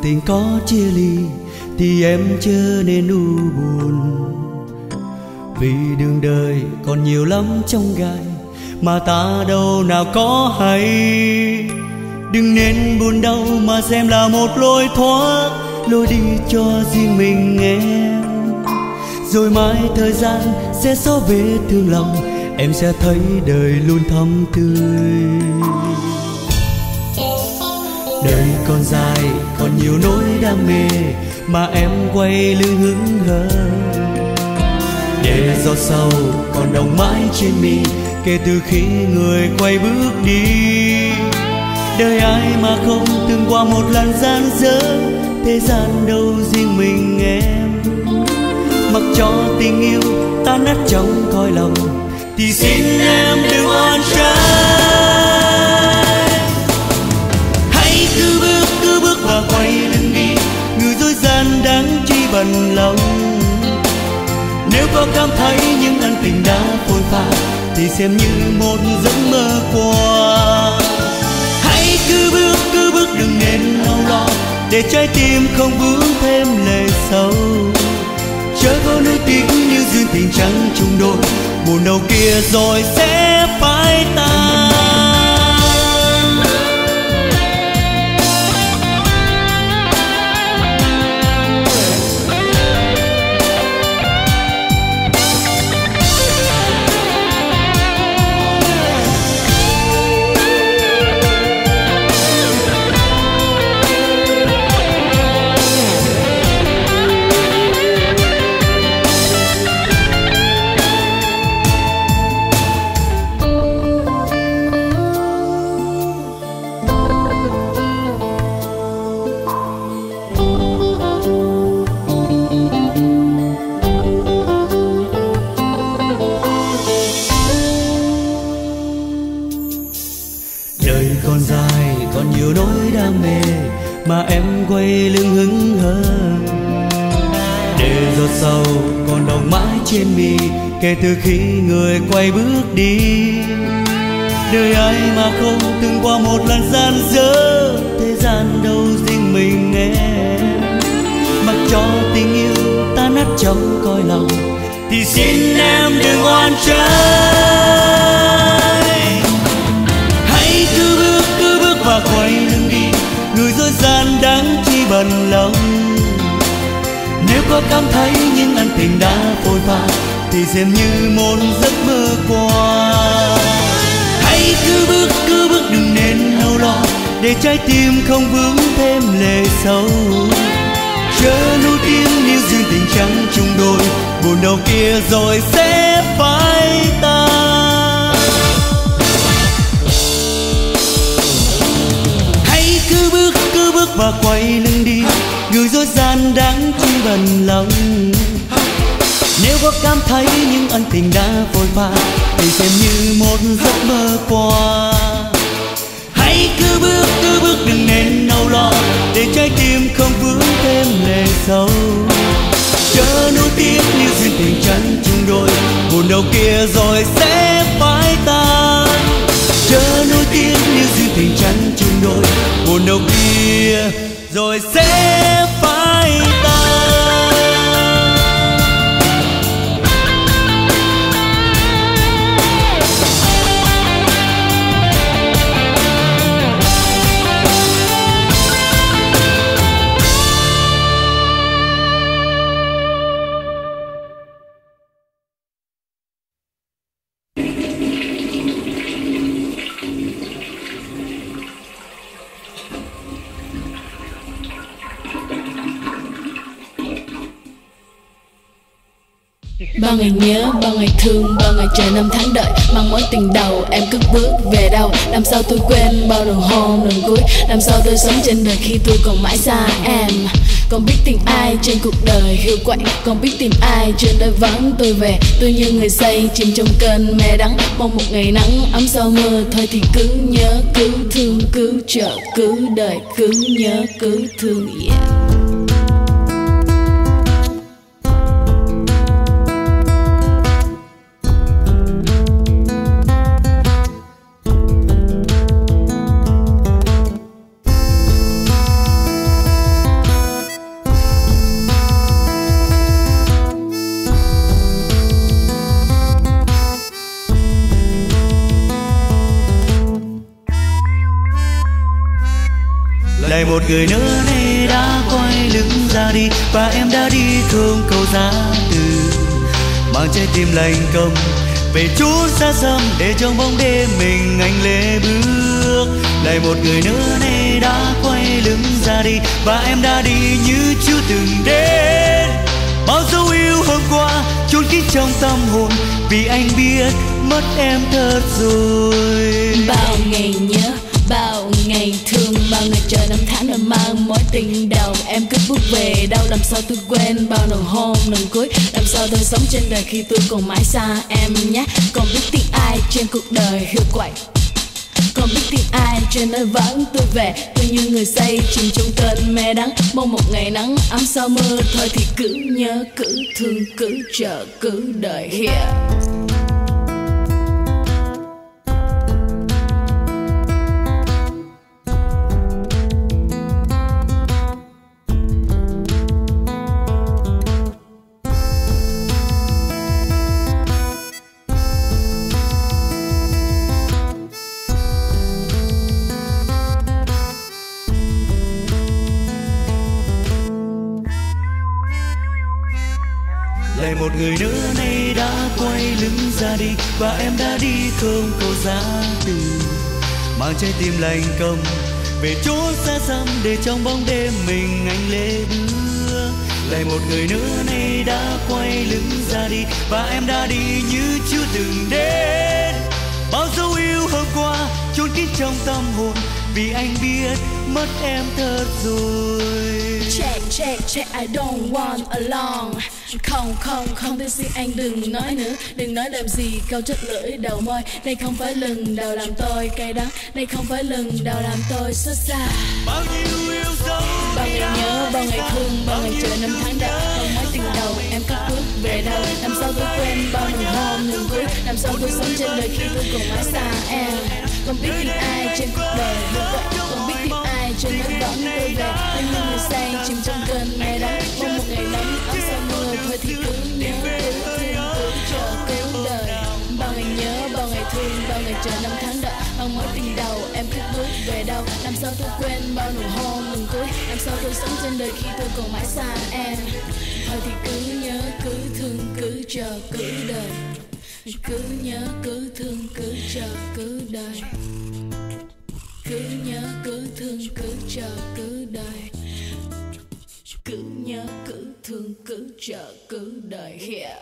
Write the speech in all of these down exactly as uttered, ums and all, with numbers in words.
tình có chia ly thì em chưa nên u buồn, vì đường đời còn nhiều lắm trong gai mà ta đâu nào có hay. Đừng nên buồn đau mà xem là một lối thoát, lối đi cho riêng mình em. Rồi mãi thời gian sẽ xóa vết thương lòng, em sẽ thấy đời luôn thắm tươi. Đời còn dài, còn nhiều nỗi đam mê mà em quay lưng hững hờ, để giọt sầu còn đọng mãi trên mi kể từ khi người quay bước đi. Đời ai mà không từng qua một lần gian dở, thế gian đâu riêng mình em. Mặc cho tình yêu tan nát trong cõi lòng thì xin em đừng oan trái. Hãy cứ bước cứ bước và quay lưng đi, người dối gian đáng chi bận lòng. Nếu có cảm thấy những ân tình đã phôi pha thì xem như một giấc mơ qua. Hãy cứ bước cứ bước đừng nên âu lo, để trái tim không vướng thêm lệ sầu. Chớ có nuối tiếc như duyên tình chẳng chung đôi, buồn đầu kia rồi sẽ phai tan. Mà em quay lưng hững hờ, để giọt sầu còn đọng mãi trên mi kể từ khi người quay bước đi. Đời ai mà không từng qua một lần gian dở, thế gian đâu riêng mình em. Mặc cho tình yêu tan nát trong cõi lòng thì xin em đừng oan trái. Hãy cứ bước cứ bước và quay lưng đi, người dối gian đáng chi bận lòng. Nếu có cảm thấy những ân tình đã phôi pha thì xem như một giấc mơ qua. Hãy cứ bước cứ bước đừng nên âu lo, để trái tim không vướng thêm lệ sầu. Chớ nuối tiếc nếu duyên tình chẳng chung đôi, buồn đầu kia rồi sẽ phai tan. Hãy cứ bước cứ bước và quay lưng đi, người dối gian đáng chi bận lòng. Nếu có cảm thấy những ân tình đã phôi pha thì xem như một giấc mơ qua. Hãy cứ bước cứ bước đừng nên âu lo, để trái tim không vướng thêm lệ sầu. Chớ nuối tiếc nếu duyên tình chẳng chung đôi, buồn đầu kia rồi sẽ phai tan. Chớ nuối tiếc nếu duyên tình chẳng chung đôi, buồn đầu kia rồi sẽ phai tan. Bao ngày nhớ, bao ngày thương, bao ngày chờ năm tháng đợi, mang mối tình đầu em cất bước về đâu. Làm sao tôi quên bao đường hôn lần cuối, làm sao tôi sống trên đời khi tôi còn mãi xa em. Còn biết tìm ai trên cuộc đời hiu quạnh, còn biết tìm ai trên đời vắng tôi về. Tôi như người say chìm trong cơn mê đắng, mong một ngày nắng ấm sau mưa. Thôi thì cứ nhớ, cứ thương, cứ chờ, cứ đợi, cứ nhớ, cứ thương, yeah. Lại một người nữa nay đã quay lưng ra đi, và em đã đi không câu giá từ, mang trái tim lạnh câm về chút xa xăm để trong bóng đêm mình anh lê bước. Lại một người nữa nay đã quay lưng ra đi, và em đã đi như chưa từng đến. Bao dấu yêu hôm qua chôn kín trong tâm hồn, vì anh biết mất em thật rồi. Bao ngày nhớ, bao ngày thương, bao ngày chờ năm tháng đã mang mối tình đầu. Em cứ bước về đâu, làm sao tôi quên bao nụ hôn nụ cuối. Làm sao tôi sống trên đời khi tôi còn mãi xa em nhé. Còn biết tiếng ai trên cuộc đời hiu quạnh, còn biết tiếng ai trên nơi vắng tôi về. Tôi như người say chìm trong cơn mê đắng, mong một ngày nắng ấm sau mưa. Thôi thì cứ nhớ, cứ thương, cứ chờ, cứ đợi here. Lại một người nữa nay đã quay lưng ra đi, và em đã đi không câu giá từ, mang trái tim lạnh câm về chỗ xa xăm để trong bóng đêm mình anh lê bước. Lại một người nữa nay đã quay lưng ra đi, và em đã đi như chưa từng đến. Bao dấu yêu hôm qua chôn kín trong tâm hồn, vì anh biết mất em thật rồi. Check, check, check, I don't want along. Không, không, không tôi xin anh đừng nói nữa. Đừng nói làm gì câu chất lưỡi đầu môi. Đây không phải lần đầu làm tôi cay đắng, đây không phải lần đầu làm tôi xót xa. Bao nhiêu yêu dấu, bao ngày nhớ, bao ngày thương, bao ngày chờ năm tháng đợi. Không mối tình đầu em cất bước về đâu. Làm sao tôi quên bao nụ hôn nụ cuối. Làm sao tôi sống trên đời khi tôi còn mãi xa em. Không biết tiếng ai trên cuộc đời như vậy, không biết tiếng ai trên nơi vắng tôi về. Tôi như người say chìm trong cơn mê đắng, mong một ngày nắng ấm sau mưa. Thôi thì cứ nhớ, cứ thương, cứ chờ, cứ đời. Bao ngày nhớ, bao ngày thương, bao ngày chờ năm tháng đợi. Bao mối tình đầu em cất bước về đâu. Làm sao tôi quên bao nụ hôn nụ cuối. Làm sao tôi sống trên đời khi tôi còn mãi xa em. Thôi thì cứ nhớ, cứ thương, cứ chờ, cứ đời. Cứ nhớ, cứ thương, cứ chờ, cứ đời. Cứ nhớ, cứ thương, cứ chờ, cứ đời. Cứ nhớ, cứ thương, cứ chờ, cứ đời here.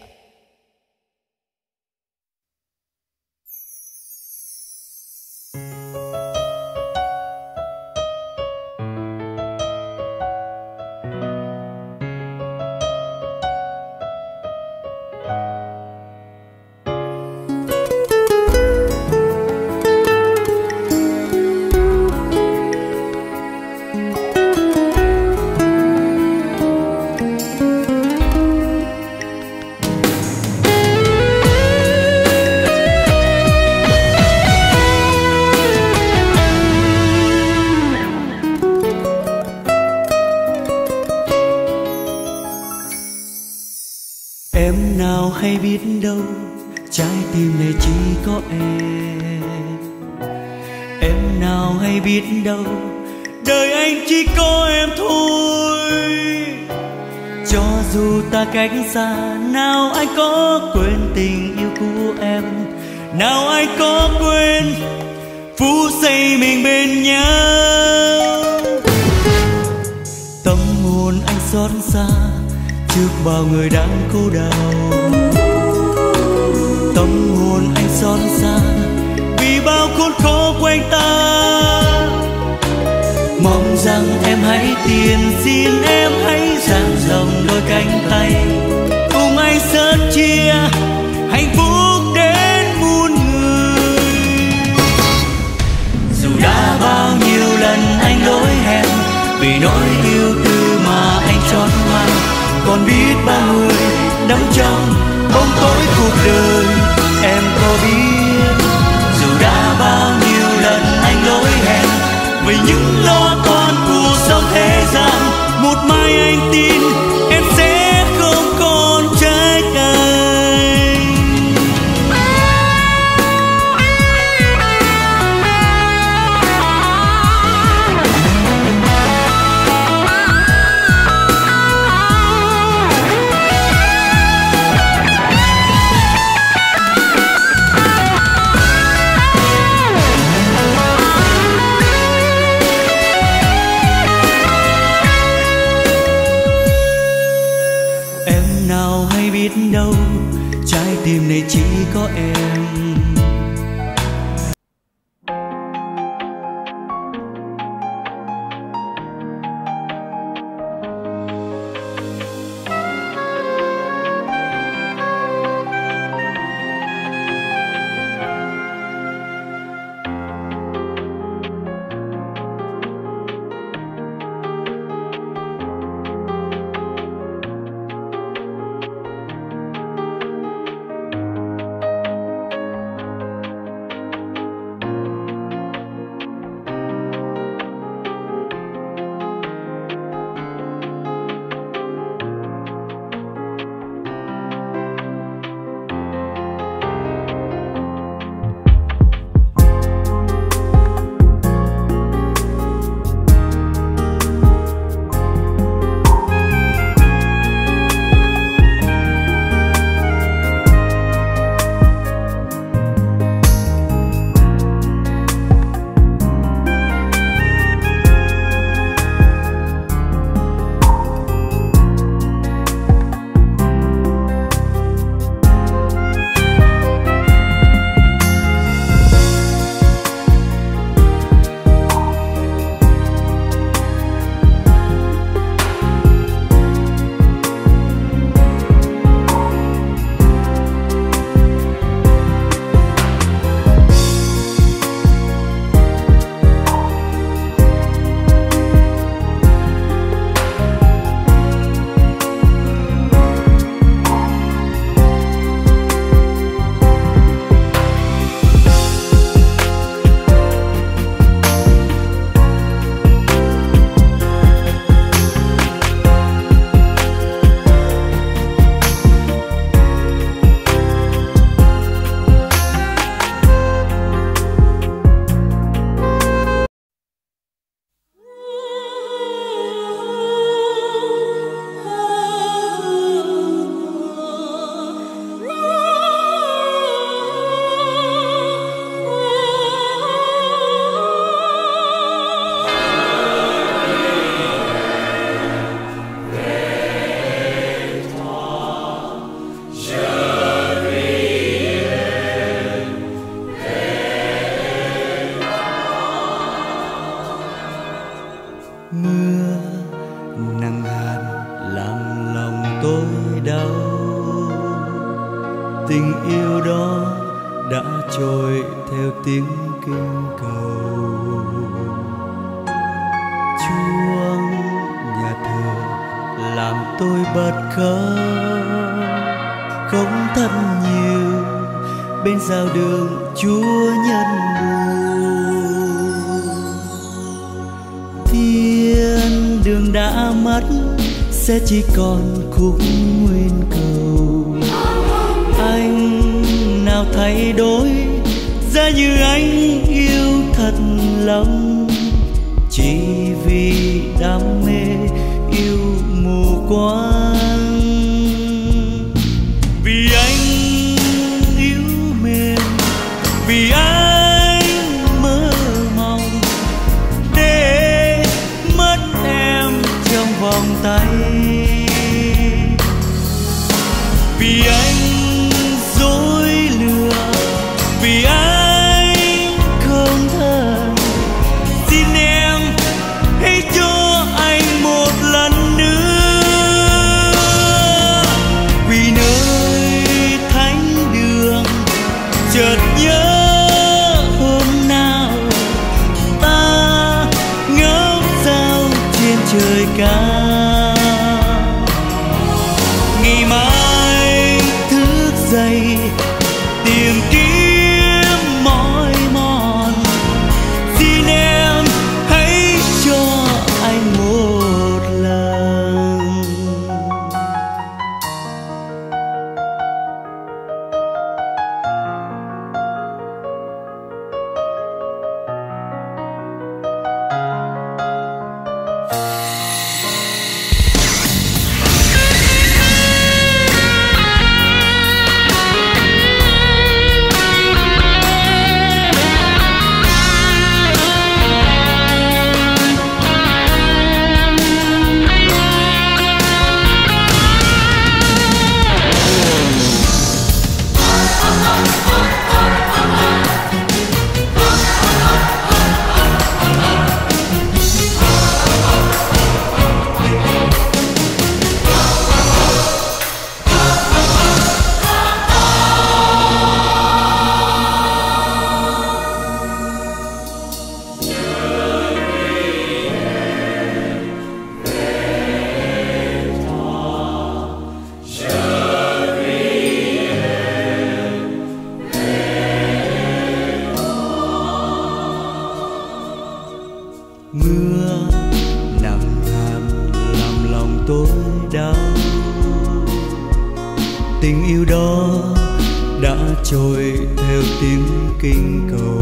Em nào hay biết đâu trái tim này chỉ có em. Em nào hay biết đâu đời anh chỉ có em thôi. Cho dù ta cách xa, nào anh có quên tình yêu của em, nào anh có quên phút giây mình bên nhau. Tâm hồn anh xót xa trước bao người đang khổ đau. Tâm hồn anh xót xa vì bao khốn khổ quanh ta. Mong rằng em hãy tiền xin, em hãy dang rộng đôi cánh tay, cùng anh sớt chia hạnh phúc đến muôn người. Dù đã bao nhiêu lần anh lỗi hẹn vì nỗi yêu tư mà anh trót mang, còn biết bao người đắm trong bóng tối cuộc đời. Em có biết dù đã bao nhiêu lần anh lỗi hẹn vì những lo toan cuộc sống thế gian, một mai anh tin em sẽ không còn trách anh. trôi theo tiếng kinh cầu. Chuông nhà thờ làm tôi bật khóc, không thật nhiều bên giao đường Chúa nhân buồn. Thiên đường đã mất, sẽ chỉ còn khúc nguyên cầu. Anh nào thay đổi, giá như anh yêu thật lòng, chỉ vì đam mê yêu mù quáng. Vì anh yêu mềm, vì anh mơ mộng, để mất em trong vòng tay. Vì anh dối lừa, vì anh không thật, xin em hãy cho anh một lần nữa. Vì nơi thánh đường chợt nhớ hôm nào ta ngắm sao trên trời cao. Ngày mai thức dậy tìm kiếm mỏi mòn, xin em hãy cho anh một lần. Mưa nặng hạt làm lòng tôi đau, tình yêu đó đã trôi theo tiếng kinh cầu.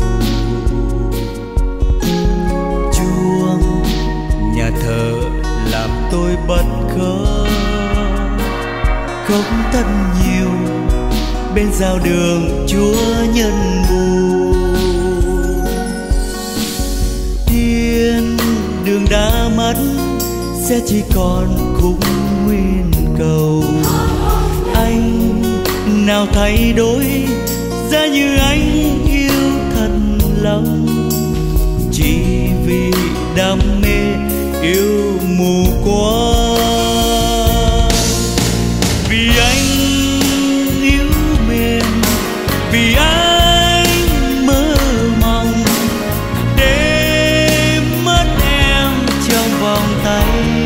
Chuông nhà thờ làm tôi bật khóc, khóc thật nhiều bên giao đường Chúa nhân buồn. Thiên đường đã mất, sẽ chỉ còn khúc nguyên cầu. Anh nào thay đổi, giá như anh yêu thật lòng, chỉ vì đam mê yêu mù quáng. Vì anh yêu mềm, vì anh mơ mộng, để mất em trong vòng tay.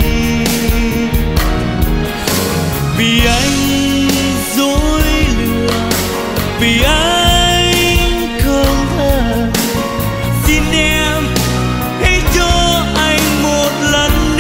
Vì anh dối lừa, vì anh không thật, xin em hãy cho anh một lần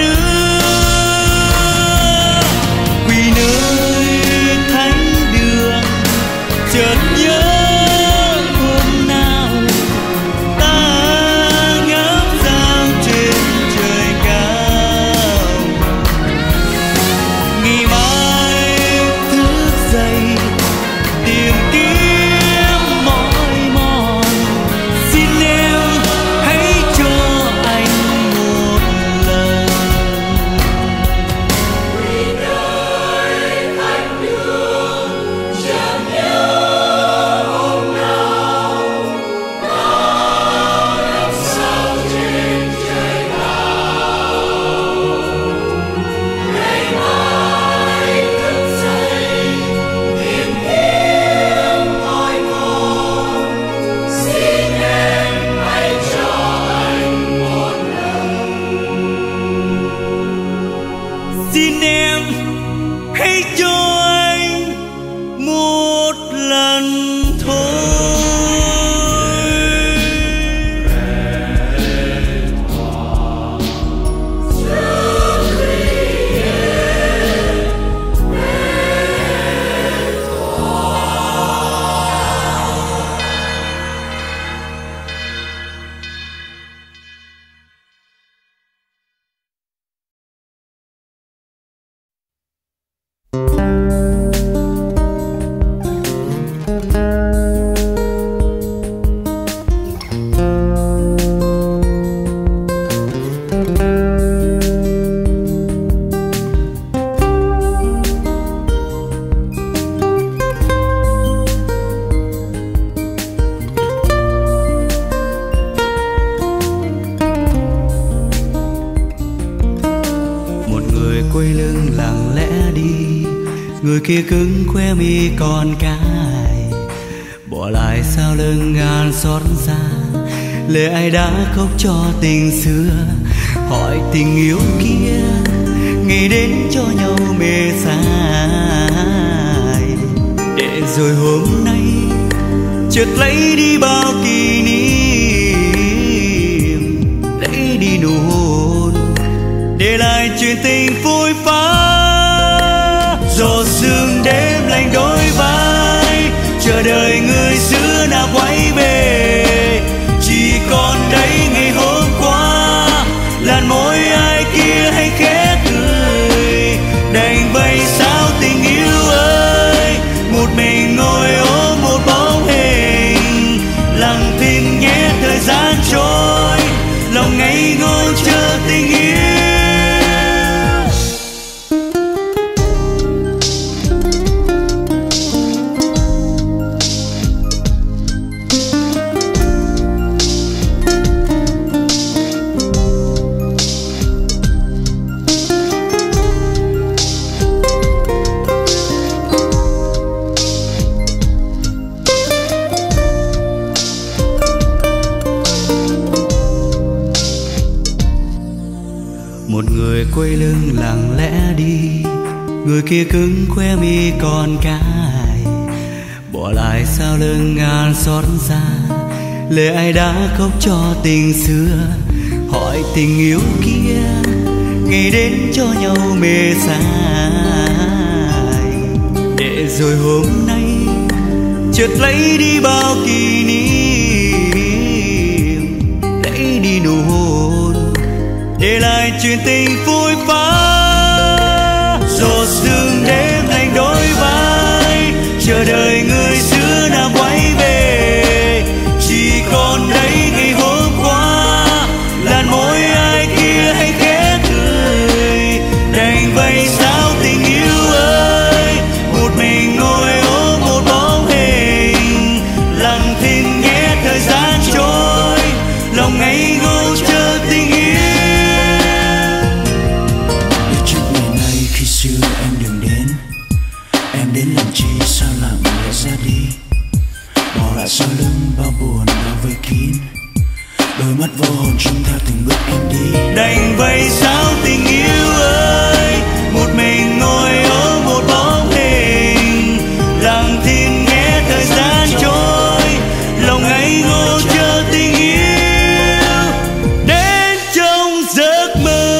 Người kia cứng khoe mi còn cái, bỏ lại sau lưng ngàn xót xa. Lệ ai đã khóc cho tình xưa, hỏi tình yêu kia nghĩ đến cho nhau mê say. Để rồi hôm nay chợt lấy đi bao kỷ niệm, lấy đi nụ hôn, để lại chuyện tình phôi phá. Gió sương đêm lạnh đôi vai, chờ đợi người xưa nào quay về. Chỉ còn đây ngày hôm qua, làn môi ai kia hay khẽ cười. Đành vậy sao tình yêu ơi, một mình ngồi ôm một bóng hình. Lặng thinh nhé thời gian trôi, lòng ngây ngô chờ tình yêu. Quay lưng lặng lẽ đi, người kia cứng khoe mi còn cái, bỏ lại sau lưng ngàn xót xa. Lệ ai đã khóc cho tình xưa, hỏi tình yêu kia nghĩ đến cho nhau mê say. Để rồi hôm nay chợt lấy đi bao kỷ niệm, lấy đi nụ hôn, để lại chuyện tình phôi phá. Gió sương đêm lạnh đôi vai, chờ đợi người xưa nào quay về. Chỉ còn đây ngày hôm qua, làn môi ai kia hay khẽ cười. Đành vậy sao tình yêu ơi, một mình ngồi ôm một bóng hình. Lặng thinh nhé thời gian trôi, lòng ngây ngô chờ tình yêu. Sau lưng bao buồn bao vây kín, đôi mắt vô hồn trông theo từng bước em đi. Đành vậy sao tình yêu ơi, một mình ngồi ôm một bóng hình. Lặng thinh nghe thời gian trôi, lòng ngây ngô chờ tình yêu đến trong giấc mơ.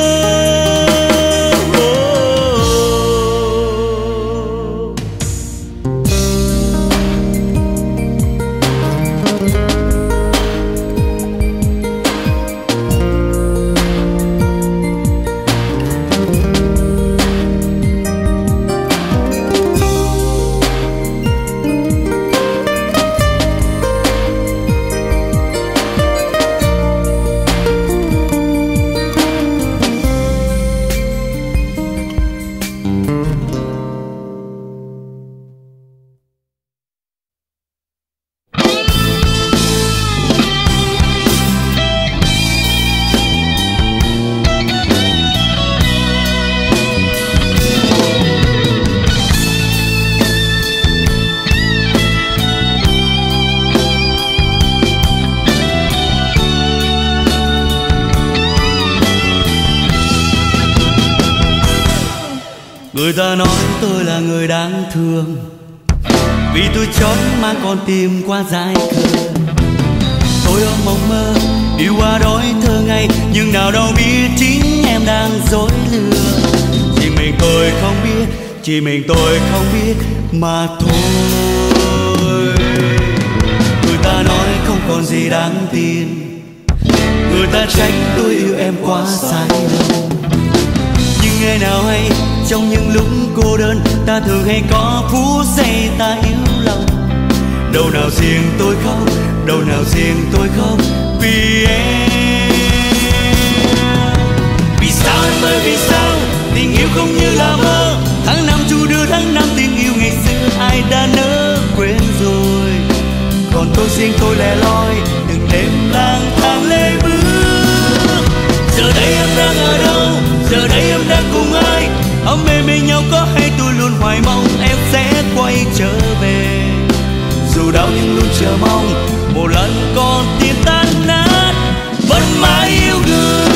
Người ta nói tôi là người đáng thương, vì tôi chót mang con tim qua dại khờ. Tôi ôm mộng mơ đi qua đói thơ ngày, nhưng nào đâu biết chính em đang dối lừa. Chỉ mình tôi không biết, chỉ mình tôi không biết mà thôi. Người ta nói không còn gì đáng tin, người ta trách tôi yêu em quá sai lầm. Nhưng ngày nào hay trong những lúc cô đơn ta thường hay có phút giây ta yếu lòng. Đâu nào riêng tôi khóc, đâu nào riêng tôi khóc vì em. Vì sao em ơi vì sao tình yêu không như là mơ, tháng năm chu đưa tháng năm tình yêu ngày xưa ai đã nỡ quên rồi. Còn tôi riêng tôi lẻ loi từng đêm lang thang lê bước. Giờ đây em đang ở đâu, giờ đây em đang cùng ai, ấm êm bên nhau có hay tôi luôn hoài mong em sẽ quay trở về. Dù đau nhưng luôn chờ mong một lần còn tim tan nát vẫn mãi yêu người.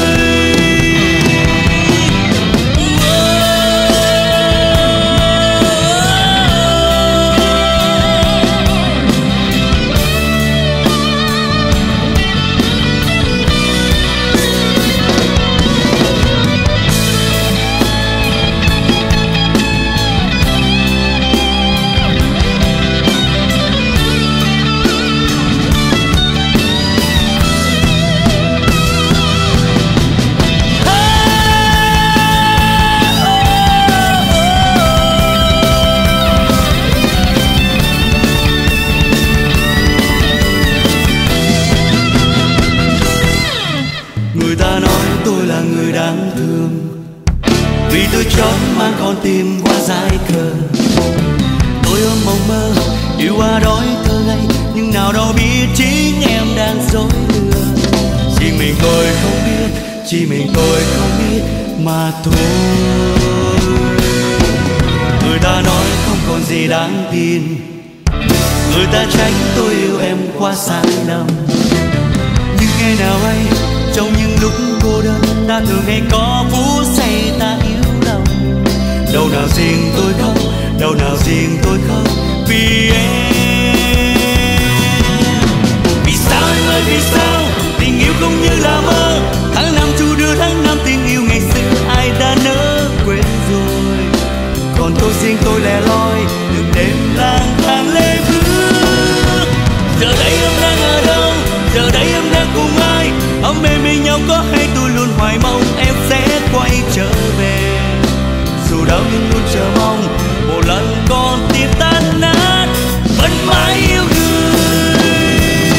Đáng thương vì tôi chót mang con tim qua dại khờ. Tôi ôm mộng mơ yêu qua đói thơ ngây, nhưng nào đâu biết chính em đang dối lừa. Chỉ mình tôi không biết, chỉ mình tôi không biết mà thôi. Người ta nói không còn gì đáng tin, người ta trách tôi yêu em quá sai lầm. Nhưng ngày nào ấy trong những lúc cô đơn ta thường hay có phút giây ta yếu lòng. Đâu nào riêng tôi khóc, đâu nào riêng tôi khóc vì em. Vì sao em ơi vì sao tình yêu không như là mơ, tháng năm chu đưa tháng năm tình yêu ngày xưa ai đã nỡ quên rồi. Còn tôi riêng tôi lẻ loi từng đêm lang thang lê bước. Giờ đây em đang ở đâu, giờ đây em đang cùng ai, ấm êm bên nhau có hay tôi luôn hoài mong em sẽ quay trở về. Dù đau nhưng luôn chờ mong một lần con tim tan nát vẫn mãi yêu người.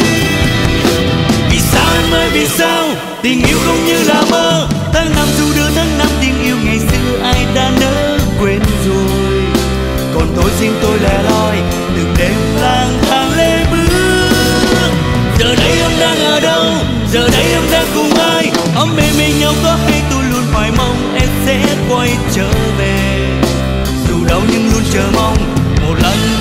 Vì sao em ơi vì sao tình yêu không như là mơ, tháng năm dù đưa tháng năm tình yêu ngày xưa ai đã nỡ quên rồi. Còn tôi riêng tôi lẻ loi từng đêm lang thang lê bước. Giờ đây em đang ở đâu, giờ đây em đang cùng ai, ấm êm bên nhau có hay tôi luôn hoài mong em sẽ quay trở về. Dù đau nhưng luôn chờ mong một lần